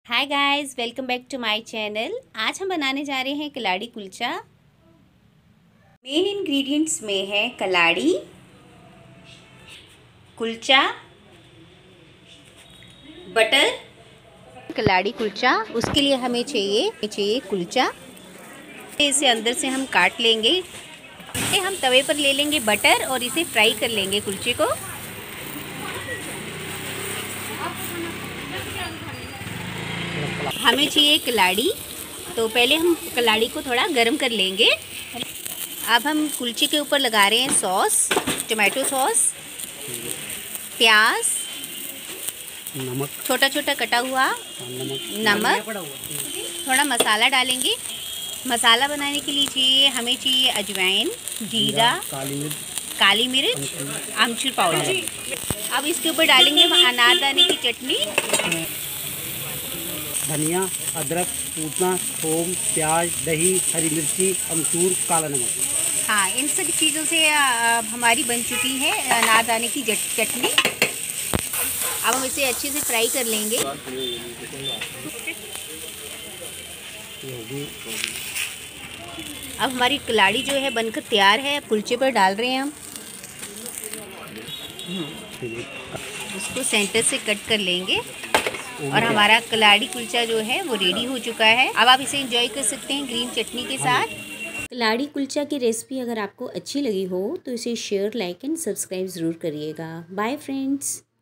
Hi guys, welcome back to my channel. आज हम बनाने जा रहे हैं कलाड़ी कुलचा। मेन इंग्रेडिएंट्स में है कलाड़ी, कुलचा, बटर। कलाड़ी कुलचा, उसके लिए हमें चाहिए कुलचा। इसे अंदर से हम काट लेंगे। हम तवे पर ले लेंगे बटर और इसे फ्राई कर लेंगे कुलचे को। हमें चाहिए कलाड़ी, तो पहले हम कलाड़ी को थोड़ा गर्म कर लेंगे। अब हम कुलचे के ऊपर लगा रहे हैं सॉस, टोमेटो सॉस, प्याज, नमक, छोटा छोटा कटा हुआ नमक, थोड़ा मसाला डालेंगे। मसाला बनाने के लिए हमें चाहिए अजवाइन, जीरा, काली मिर्च, आमचूर पाउडर। अब इसके ऊपर डालेंगे अनारदाने की चटनी, धनिया, अदरक, पूतना, थोम, प्याज, दही, हरी मिर्ची, अमचूर, काला नमक। हाँ, इन सब चीज़ों से हमारी बन चुकी है अनारदाने की चटनी। अब हम इसे अच्छे से फ्राई कर लेंगे। अब हमारी कलाड़ी जो है बनकर तैयार है। कुलचे पर डाल रहे हैं हम। उसको सेंटर से कट कर लेंगे और हमारा कलाड़ी कुलचा जो है वो रेडी हो चुका है। अब आप इसे एंजॉय कर सकते हैं ग्रीन चटनी के साथ। कलाड़ी कुलचा की रेसिपी अगर आपको अच्छी लगी हो तो इसे शेयर, लाइक एंड सब्सक्राइब ज़रूर करिएगा। Bye friends.